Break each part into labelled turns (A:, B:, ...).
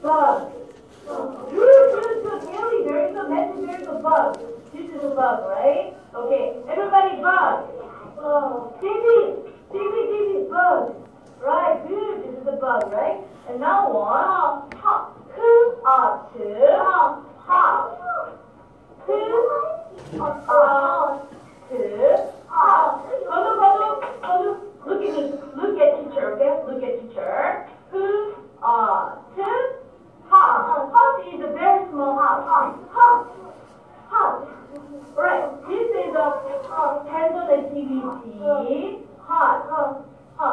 A: bug. Good. Really, there is a message, there is a bug. This is a bug, right? Okay, everybody bug. TV, bug. Right, good. This is a bug, right? And now one, hot. Two, hot. Two, hot. Look at teacher, okay? Look at teacher. Two, hot. Hot is a very small hot. Right. This is a tendon activity. Hot.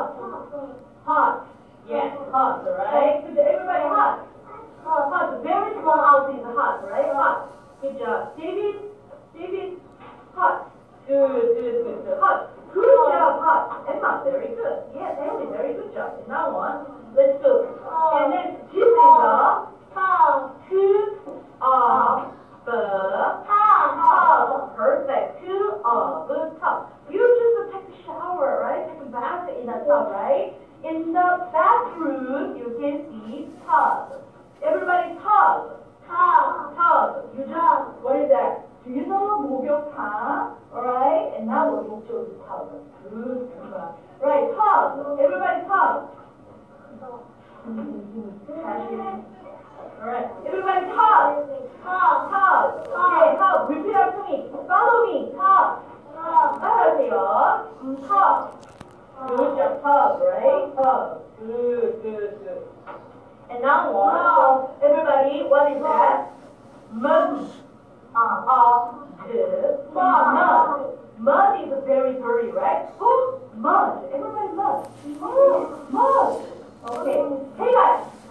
A: Yes, hot, right? Good. Everybody hot. Hot. Very small house is hot, right? Hot. Good job. David, hot. Good. Hot. Good job, hot. Emma, very good. Yes, Emily, very good job. And now one. Let's go. And then this is a two of the tub. Perfect. Two of the tub. You just take a shower, right? Take a bath in the tub, right? In the bathroom, you can see tub. Everybody, tub. You just, what is that? Do you know 목욕탕? Alright? And now we're going to tub. Good. Right, tub. Everybody, tub. Alright, everybody, tub. Okay, tub. Repeat after me. Follow me. Tub. 따라하세요. tub. Good job, tub, right? Tub. Good. And now one. So everybody, what is that? Mud. Mud is very dirty, right? Mud. Everybody, mud. Mud. Okay. Hey guys.